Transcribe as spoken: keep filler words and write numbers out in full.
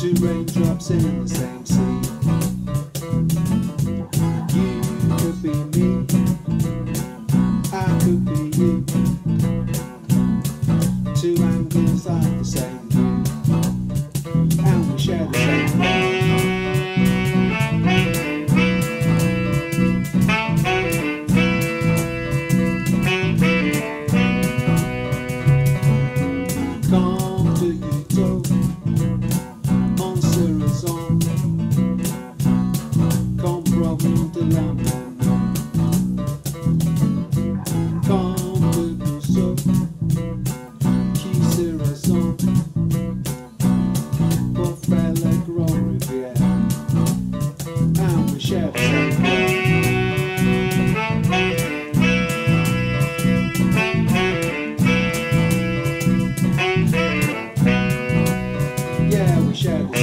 Two raindrops in the same sea. You could be me, I could be you. Two angles of the same view, and we share the same life. Come to Utopia on Cerizon. Come from de la Manon. Come to Rousseau, qui Cerizon. Pour faire la grande rivière, and we share the same life. Yeah, we share the